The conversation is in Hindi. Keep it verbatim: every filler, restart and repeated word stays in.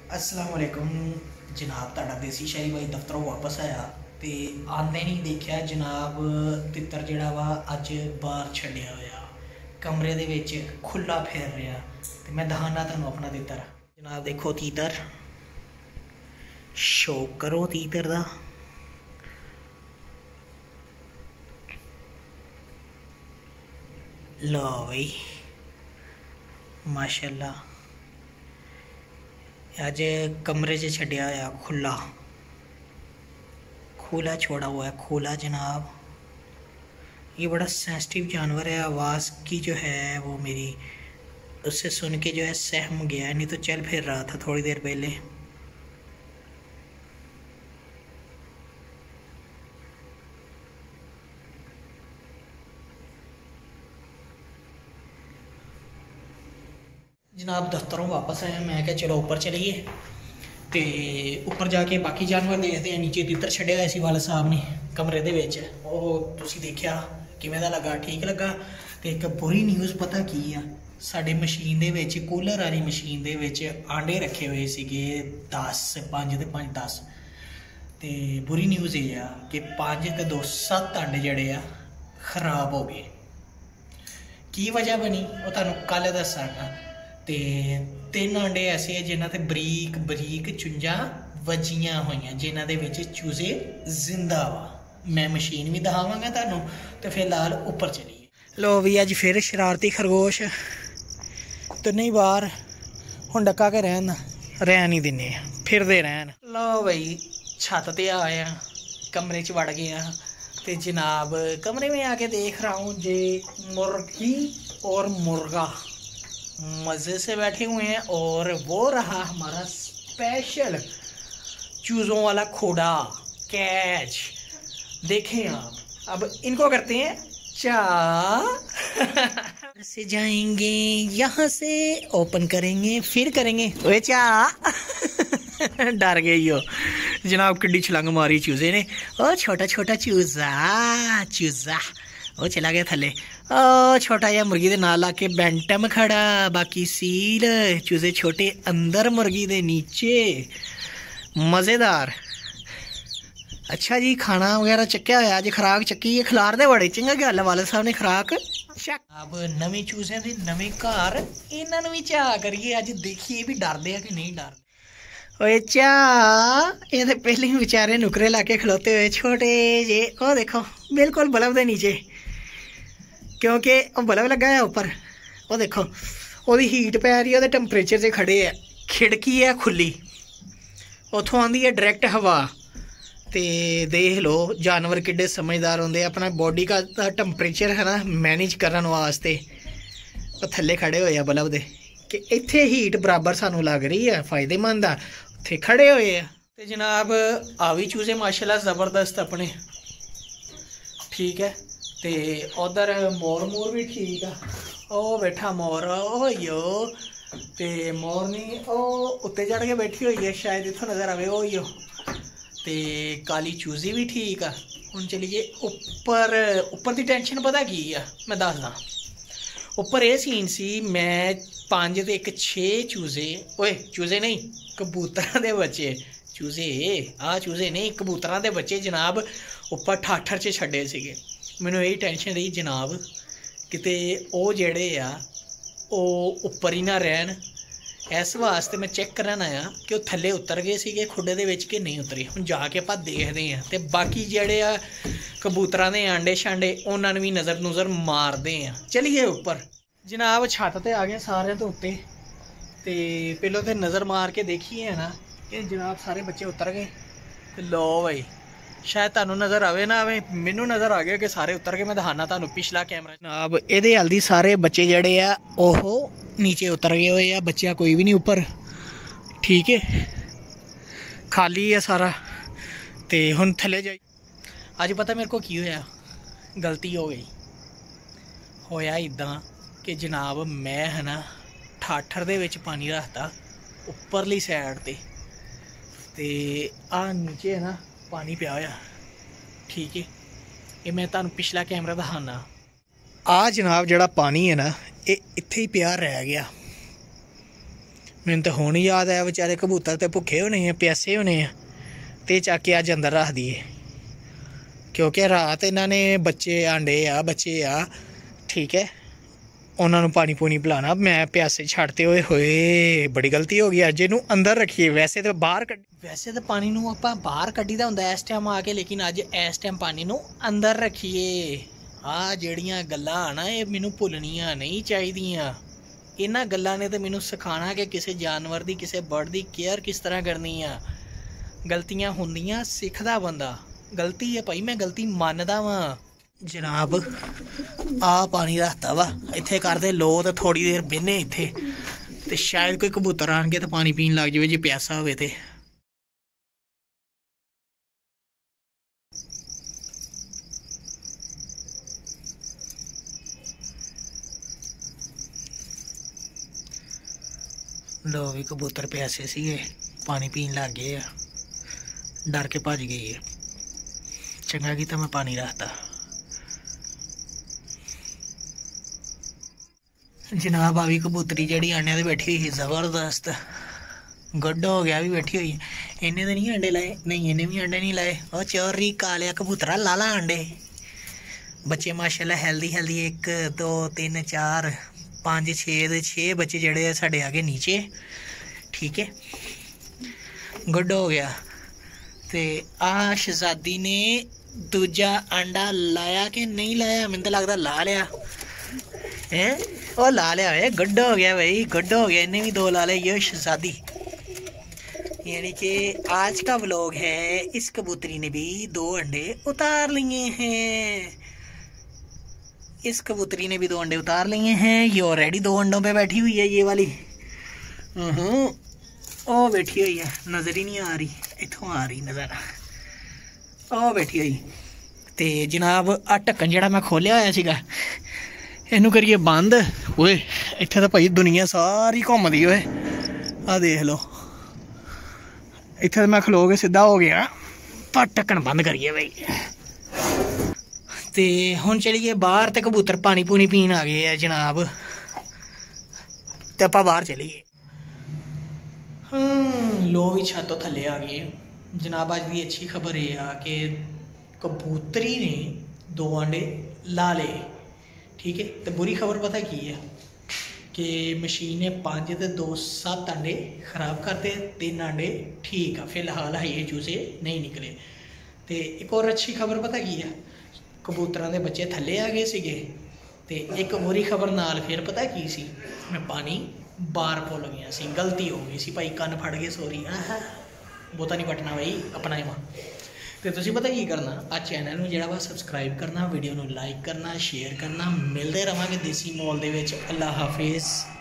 अस्सलाम वालेकुम जनाब, तुहाडा देसी शाही भाई दफ्तरों वापस आया तो आंदे नहीं देखा जनाब तितर जिहड़ा वा अज बाहर छड्डिया होया कमरे दे विच खुला फिर रहा। तो मैं दिखाना तुहानूं अपना तितर। जनाब देखो तीतर, शौक करो तीतर दा। लो भाई माशाल्लाह, अज कमरे च छड्डिया होया खुला खुला छोड़ा हुआ है खुला जनाब। ये बड़ा सेंसिटिव जानवर है, आवाज़ की जो है वो मेरी उससे सुन के जो है सहम गया, नहीं तो चल फिर रहा था थोड़ी देर पहले। जनाब दफ्तरों वापस आया, मैं क्या चलो ऊपर चलिए तो ऊपर जाके बाकी जानवर देखते हैं। नीचे तितर छड्डिया होया सी वाले साहब ने कमरे दे विच, ओह तुसीं देखिया किवें दा लगा? ठीक लगा। तो एक बुरी न्यूज़ पता की आ, साडे मशीन दे विच कूलर वाली मशीन दे विच आंडे रखे हुए सीगे दस पंज ते पंज दस। तो बुरी न्यूज़ ये आ कि पंज ते दो सत्त आंडे जड़े आ खराब हो गए। की वजह बनी वो तुहानूं कल दस्सांगा। ते तीन आंडे ऐसे जिन्हां ते बरीक बरीक चुंझां वजियां होईयां, जिन्हां दे विच चूजे जिंदा वा। मैं मशीन भी दिखावांगा तुहानूं। तो फिलहाल ऊपर चलिए। लो भी अज फिर शरारती खरगोश तो नहीं बाहर हुण डक्का के रहन रहन ही दिन्ने, फिरदे रहन। लो भाई छत ते आए हैं, कमरे च वड़ गए हैं। तो जनाब कमरे में आके देख रहा हूँ जे मुर्गी और मुर्गा मज़े से बैठे हुए हैं, और वो रहा हमारा स्पेशल चूज़ों वाला खोड़ा कैच। देखें आप, अब इनको करते हैं चा से जाएंगे, यहाँ से ओपन करेंगे, फिर करेंगे ओए चा डर गई हो जनाब, किड्डी छलांग मारी चूजे ने। ओ छोटा छोटा चूजा चूजा वो चला गया थले। ओ छोटा या मुर्गी दे नाल आके बैंटम खड़ा, बाकी सील चूजे छोटे अंदर मुर्गी दे नीचे। मज़ेदार। अच्छा जी, खाना वगैरह चक्या होया, अज खुराक चक्की है, खिलार दे बड़े चंगा गल वाले साहब ने खुराक। अब नवे चूजे दे नवे घर, इन्हां भी चा करिए अज, देखिए भी डरदे है कि नहीं डरदे। ओए चा ये तो पहले ही बेचारे नुकरे लाके खलोते हुए छोटे जे, ओ देखो बिल्कुल बल्ब दे नीचे, क्योंकि वो बल्ब लगा है ऊपर। वो देखो ओदी हीट पै रही है, ओदे टैंपरेचर से खड़े है, खिड़की है खुली, उतों आंदी है डायरैक्ट हवा। तो देख लो जानवर किड्डे समझदार होंगे, अपना बॉडी का टैंपरेचर है ना मैनेज करने वास्ते वो थल्ले खड़े होए बल्ब दे, कि इत्थे हीट बराबर सानू लग रही है, फायदेमंद आ, उत्थे खड़े होए आ। ते जनाब आ भी चूजे माशाल्लाह ज़बरदस्त अपने, ठीक है। तो उधर मोर मोर भी ठीक आ, ओ बैठा मोर ओ यो, तो मोर नहीं ओ उत्ते चढ़ के बैठी हुई है, शायद इत्थों नज़र आवे ओ यो। तो काली चूजी भी ठीक आ। हुण चलिए उपर, उपर की टेंशन पता की आ मैं दसदा। उपर यह सीन सी, मैं पांच ते एक छे चूजे, ओए चूजे नहीं कबूतर दे बच्चे, चूजे आ चूजे नहीं कबूतर दे बच्चे जनाब उपर ठाठर च छड्डे सीगे। मैनूं यही टेंशन रही जनाब किते ओ जेड़े आ ओ उपर ही ना रहन, इस वास्ते मैं चेक करन आया कि वो थल्ले उतर गए सीगे खुडे दे विच कि नहीं उतरे। हुण जाके आपां देखदे हैं, ते बाकी जेड़े आ कबूतरां दे आंडे शांडे उन्हां नूं भी नज़र नुज़र मारदे हैं। चलिए उपर जनाब, छत ते आ गए सारे तो उत्ते, ते पहलों तो नज़र मार के देखिए है ना कि जनाब सारे बच्चे उतर गए। लो भाई शायद तुहानूं नज़र आवे ना आवे, मैनू नज़र आ गया कि सारे उतर के। मैं दिखाना तुहानूं पिछला कैमरा जनाब, इहदे हल्दी सारे बच्चे जड़े आ ओहो नीचे उतर गए हुए आ, बच्चा कोई भी नहीं ऊपर, ठीक है खाली है सारा। तो हुण थल्ले जाई, अज पता मेरे को की होया, गलती हो गई। होया इदां कि जनाब मैं है ना ठाठर दे विच पानी रखता उपरली साइड ते, ते आ नीचे है ना पानी पिया होया, ठीक है। ये मैं तुहानूं पिछला कैमरा दिखाना। आ जनाब जड़ा पानी है ना ये इत्थे ही पिया रह गया, मैनूं तो हुण याद आया बेचारे कबूतर तो भुखे होने हैं, प्यासे होने हैं, ते चक के अज अंदर रख दिए क्योंकि रात इन्होंने बच्चे आंडे आ बच्चे आ ठीक है, उन्होंने पानी पूनी पिलाना, मैं प्यासे छड़ते हुए होए बड़ी गलती हो गई। अज इनू अंदर रखिए, वैसे तो बाहर कड्ढ वैसे तो पानी नू आपां बाहर कड्ढी दा हुंदा इस टाइम आके, लेकिन अज इस टाइम पानी नू अंदर रखिए। आ ਜਿਹੜੀਆਂ ਗੱਲਾਂ ਆ ना ये मैनू भुलनियां नहीं चाहिदियां। इन्हां गल्लां ने तो मैनू सिखाना कि किसी जानवर की किसी बर्ड की केयर किस तरह करनी आ। गलतियां हुंदियां सिखदा बंदा, गलती है भाई मैं गलती मानदा वां। जनाब आ पानी रखता वा इत्थे करदे लो तो थोड़ी देर बेने इत्थे, ते शायद कोई कबूतर आन के तो पानी पीन लग जाए जे प्यासा होवे ते। लो भी कबूतर प्यासे सीगे, पानी पीन लग गए, डर के भज गई है। चंगा कीता मैं पानी रखता। जनाब आ भी कबूतरी जी अंडे बैठी हुई जबरदस्त, गुड हो गया भी बैठी हुई। इन्हें तो नहीं अंडे लाए, नहीं इन्हें भी अंडे नहीं लाए। और चोरी कालिया कबूतरा लाला अंडे, बच्चे माशाल्लाह हेल्दी हेल्दी, एक दो तीन चार पाँच छे दे छे बच्चे जड़े साढ़े आगे नीचे ठीक है, गुड हो गया। तो आ शहजादी ने दूजा अंडा लाया कि नहीं लाया, मैंने तो लगता ला लिया है, ओ ला लिया है, गुड हो गया भाई, गुड हो गया। इन्हें भी दो ला लिया ये शहजादी। यानी कि आज का व्लॉग है, इस कबूतरी ने भी दो अंडे उतार लिए हैं, इस कबूतरी ने भी दो अंडे उतार लिए हैं। ये ऑलरेडी दो अंडों पे बैठी हुई है, ये वाली ओ बैठी हुई है, नज़र ही नहीं आ रही, इत्थों आ रही नज़र, ओ बैठी हुई। तो जनाब आ ढक्कन जिहड़ा मैं खोलिया होया सीगा, इनू करिए बंद। ओए इत्थे तो भाई दुनिया सारी घूमदी होए, आ देख लो, इत्थे तो मैं खलो के सीधा हो गया, पर ढक्कन बंद करिए भाई। तो हुण चलिए बाहर, तो कबूतर पानी पूनी पीन आ गए है जनाब, तो आप बाहर चलिए। लो भी छत तो थले आ गए जनाब। अज की अच्छी खबर यह आ कि कबूतरी ने दो अंडे ला ले ठीक है। तो बुरी खबर पता की है कि मशीन ने पाँच तो दो सत्त अंडे खराब करते, तीन अंडे ठीक है फिलहाल है, ये चूजे नहीं निकले। तो एक और अच्छी खबर पता की है, कबूतरों के बच्चे थले आ गए सीगे। तो एक बुरी खबर नाल फिर पता की सी, मैं पानी बार भुल गया सी, गलती हो गई सी भाई, कन फट गए सॉरी, आह बहुता नहीं पटना भाई अपना ही मां। तो तुसीं पता की करना, आ चैनल में जिहड़ा वा सबसक्राइब करना, वीडियो को लाइक करना, शेयर करना। मिलते रहांगे देसी मॉल दे विच। अल्लाह हाफिज़।